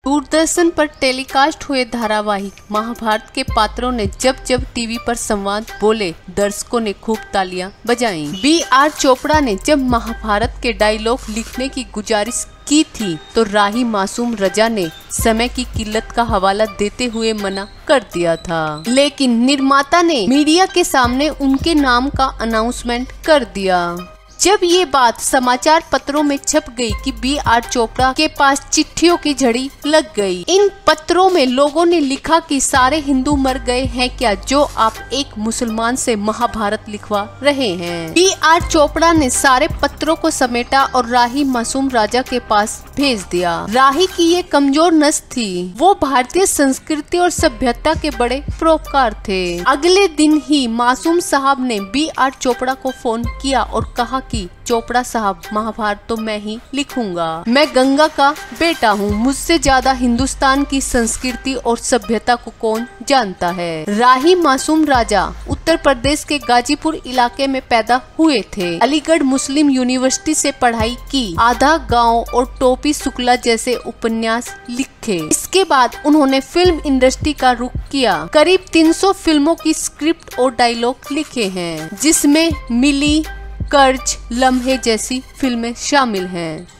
दूरदर्शन पर टेलीकास्ट हुए धारावाहिक महाभारत के पात्रों ने जब जब टीवी पर संवाद बोले, दर्शकों ने खूब तालियां बजाईं। B.R. चोपड़ा ने जब महाभारत के डायलॉग लिखने की गुजारिश की थी तो राही मासूम रजा ने समय की किल्लत का हवाला देते हुए मना कर दिया था, लेकिन निर्माता ने मीडिया के सामने उनके नाम का अनाउंसमेंट कर दिया। जब ये बात समाचार पत्रों में छप गई कि B.R. चोपड़ा के पास चिट्ठियों की झड़ी लग गई। इन पत्रों में लोगों ने लिखा कि सारे हिंदू मर गए हैं क्या, जो आप एक मुसलमान से महाभारत लिखवा रहे हैं। B.R. चोपड़ा ने सारे पत्रों को समेटा और राही मासूम राजा के पास भेज दिया। राही की ये कमजोर नस थी, वो भारतीय संस्कृति और सभ्यता के बड़े परोपकार थे। अगले दिन ही मासूम साहब ने B.R. चोपड़ा को फोन किया और कहा कि चोपड़ा साहब, महाभारत तो मैं ही लिखूंगा। मैं गंगा का बेटा हूँ, मुझसे ज्यादा हिंदुस्तान की संस्कृति और सभ्यता को कौन जानता है। राही मासूम राजा उत्तर प्रदेश के गाजीपुर इलाके में पैदा हुए थे। अलीगढ़ मुस्लिम यूनिवर्सिटी से पढ़ाई की। आधा गांव और टोपी शुक्ला जैसे उपन्यास लिखे। इसके बाद उन्होंने फिल्म इंडस्ट्री का रुख किया। करीब 300 फिल्मों की स्क्रिप्ट और डायलॉग लिखे हैं, जिसमें मिली, कर्ज, लम्हे जैसी फिल्में शामिल हैं।